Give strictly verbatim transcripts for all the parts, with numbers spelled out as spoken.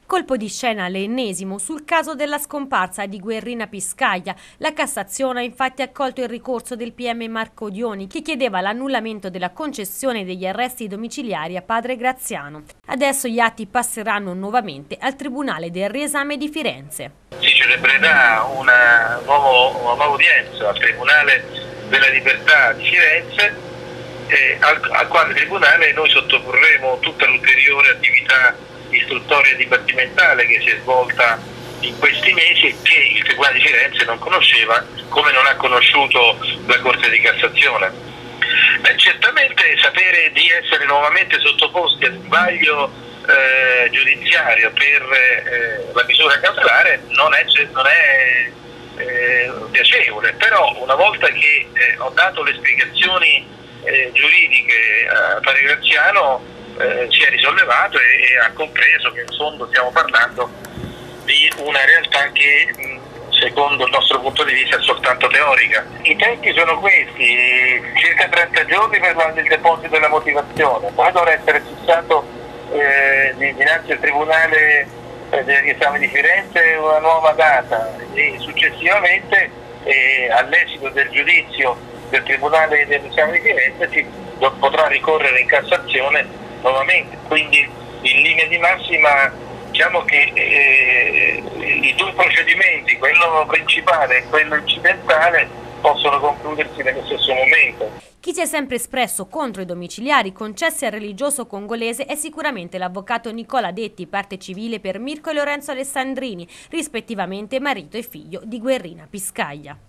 Colpo di scena l'ennesimo sul caso della scomparsa di Guerrina Piscaglia. La Cassazione ha infatti accolto il ricorso del P M Marco Dioni che chiedeva l'annullamento della concessione degli arresti domiciliari a padre Graziano. Adesso gli atti passeranno nuovamente al Tribunale del Riesame di Firenze. Si celebrerà una, nuovo, una nuova udienza al Tribunale della Libertà di Firenze, eh, al, al quale tribunale noi sottoporremo tutta l'ulteriore attività istruttoria dibattimentale che si è svolta in questi mesi e che il Tribunale di Firenze non conosceva, come non ha conosciuto la Corte di Cassazione. Beh, certamente sapere di essere nuovamente sottoposti al vaglio eh, giudiziario per eh, la misura cautelare non è, non è eh, piacevole, però una volta che eh, ho dato le spiegazioni eh, giuridiche a padre Graziano, Eh, si è risollevato e, e ha compreso che in fondo stiamo parlando di una realtà che mh, secondo il nostro punto di vista è soltanto teorica. I tempi sono questi, circa trenta giorni per la, il deposito della motivazione, poi dovrà essere fissato eh, dinanzi al Tribunale eh, del Riesame di Firenze una nuova data e successivamente eh, all'esito del giudizio del Tribunale del Riesame di Firenze si potrà ricorrere in Cassazione nuovamente, quindi in linea di massima diciamo che eh, i due procedimenti, quello principale e quello incidentale, possono concludersi nello stesso momento. Chi si è sempre espresso contro i domiciliari concessi al religioso congolese è sicuramente l'avvocato Nicola Detti, parte civile per Mirko e Lorenzo Alessandrini, rispettivamente marito e figlio di Guerrina Piscaglia.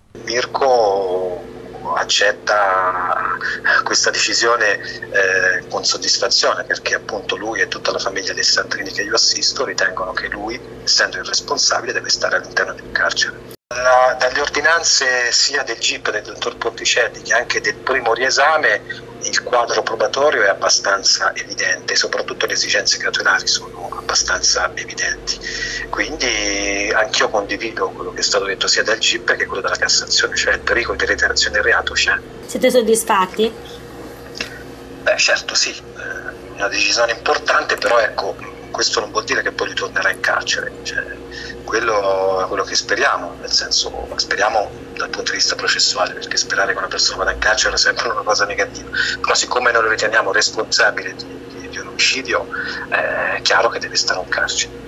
Mirko accetta questa decisione eh, con soddisfazione, perché appunto lui e tutta la famiglia Alessandrini che io assisto ritengono che lui, essendo il responsabile, deve stare all'interno di un carcere. La, dalle ordinanze sia del G I P del dottor Ponticelli che anche del primo riesame il quadro probatorio è abbastanza evidente, soprattutto le esigenze cautelari sono abbastanza evidenti, quindi anch'io condivido quello che è stato detto sia dal G I P che quello della Cassazione, cioè il pericolo di reiterazione del reato c'è. Siete soddisfatti? Beh, certo sì, una decisione importante, però ecco, questo non vuol dire che poi lui tornerà in carcere, cioè, quello è quello che speriamo, nel senso speriamo dal punto di vista processuale, perché sperare che una persona vada in carcere è sempre una cosa negativa, però siccome noi lo riteniamo responsabile di, di, di un omicidio, è chiaro che deve stare in carcere.